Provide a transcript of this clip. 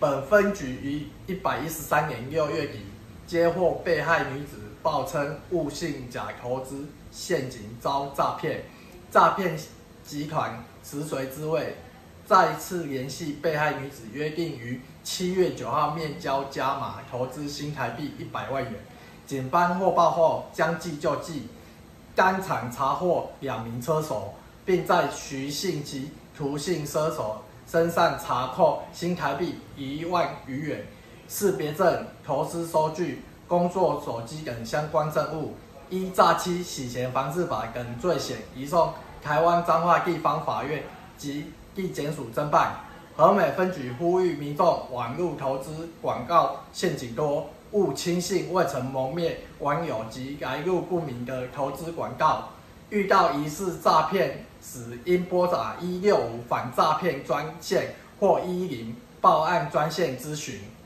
本分局于113年6月底接获被害女子报称误信假投资陷阱遭诈骗，诈骗集团食髓知味，再次联系被害女子，约定于7月9号面交加码投资新台币100万元。警方获报后将计就计，当场查获2名车手，并在徐姓及涂姓车手身上查扣新台币1万余元、识别证、投资收据、工作手机等相关证物，依诈欺洗钱防治法等罪嫌，移送台湾彰化地方法院及地检署侦办。和美分局呼吁民众网络投资广告陷阱多，勿轻信未曾谋面网友及来路不明的投资广告。遇到疑似诈骗时，应拨打165反诈骗专线或110报案专线咨询。